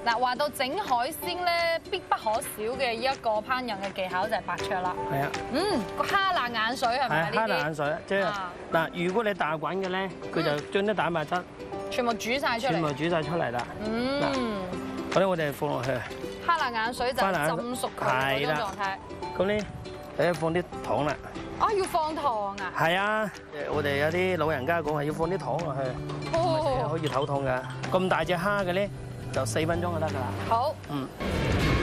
嗱，話到整海鮮咧，必不可少嘅一個烹飪嘅技巧就係白灼啦。 係啊， 個蝦辣眼水係咪啊？ 係蝦辣眼水，即係嗱，如果你大滾嘅咧，佢就將啲蛋白質全部煮晒出嚟。 全部煮晒出嚟啦。咁咧我哋放落去。 蝦辣眼水就浸熟佢嗰種狀態。 咁咧，誒放啲糖啦。 啊，要放糖啊？ 係啊，我哋有啲老人家講係要放啲糖落去，可以頭痛㗎。咁大隻蝦嘅咧，就4分鐘就得㗎啦。 好。